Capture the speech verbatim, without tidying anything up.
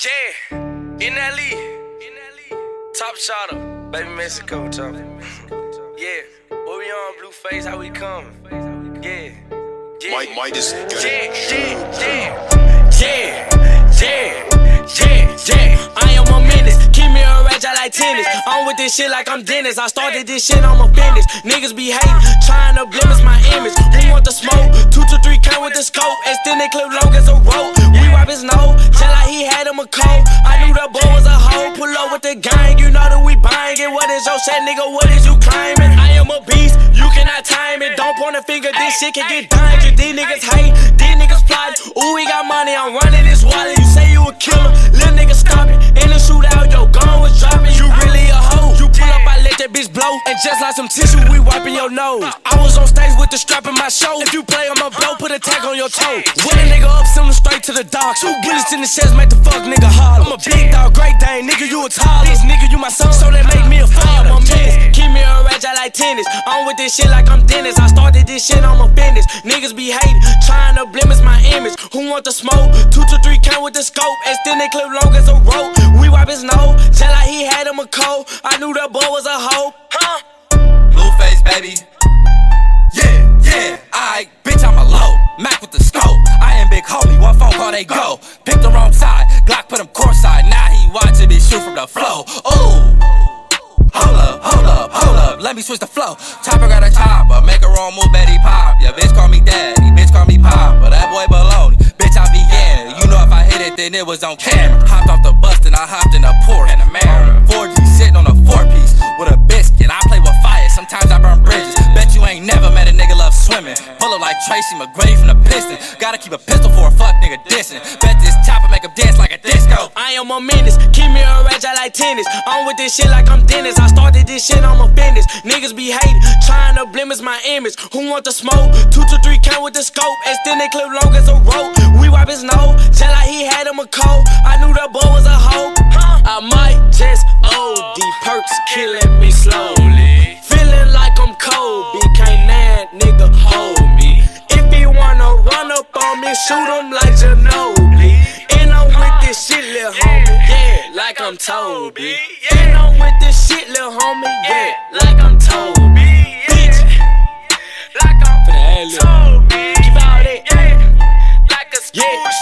Yeah, in that league, top shotter, baby Mexico, top. Yeah, what we on, Blueface, how we coming? Yeah, yeah, Mike, Mike is yeah, yeah, yeah, yeah, yeah, yeah, yeah. I am a menace, keep me a rage, I like tennis. I'm with this shit like I'm Dennis. I started this shit, I'm a finish. Niggas be hating, trying to blemish my image. Who want the smoke? Two to three count with the scope, extended clip long as a rope. We wipe his nose, tell like he had him a cold. I knew the boy was a hoe. Pull up with the gang, you know that we buying it. What is your shit, nigga? What is you claiming? I am a beast, you cannot time it. Don't point a finger, this shit can get dangerous. These niggas hate, these niggas plotting. Ooh, we got money, I'm running this wallet. You say you a killer, little nigga stop it. In the shootout, your gun was dropping. You really a hoe. You pull up, I let that bitch blow. And just like some tissue, we wiping your nose. I was on stage with the strap in my show. If you play, I'ma blow, put a tag on your toe. When a nigga up, send him straight to the dock. Two bullets in the chest, make the fuck nigga holler. I'm a big dog, great dane, nigga, you a tall. This nigga, you my son, so they make me a father. I'm a menace, keep me a rage, I like tennis. I'm with this shit like I'm Dennis. I started this shit, I'm a finish. Niggas be hating, trying to blemish my image. Who want the smoke? Two to three count with the scope, extended clip long as a rope. We wipe his nose, tell like he had him a cold. I knew that boy was a hoe. Huh? Blueface, baby. Yeah, yeah, aight, bitch, I'm a low. Mac with the scope. I am big homie, one phone call, they go. Pick the wrong side, Glock put him courtside. Now he watching me shoot from the flow. Ooh, hold up, hold up, hold up. Let me switch the flow. Chopper got a chopper, make a wrong move, Betty pop. Yeah, bitch call me daddy, bitch call me pop. But that boy baloney, bitch I began. You know if I hit it, then it was on camera. Hopped off the bus, then I hopped in a Porsche. And a Mara, four G sitting on a four piece with a biscuit. I play with fire, sometimes I burn bridges. Bet you ain't never met a nigga love swimming. Pull up like Tracy McGrady from the Piston. Gotta keep a pistol for a fuck nigga dissing. Bet this chopper make him dance like a disco. I am a menace, keep me a rage, I like tennis. I'm with this shit like I'm Dennis. I started this shit, I'm a finish. Niggas be hating, trying to blemish my image. Who want the smoke? Two to three count with the scope, extended clip long as a rope. We wipe his nose, tell like he had him a cold. I knew that boy was a hoe. I might just O D, perks killing me slowly. Feeling like I'm Kobe, can't that nigga hold me. If he wanna run up on me, shoot him like Ginobili. And I'm with this shit, lil' homie, yeah, like I'm Toby. And I'm with this shit, lil' homie, yeah, like I'm Toby. Bitch, like I'm Toby. Keep out it, yeah, like a school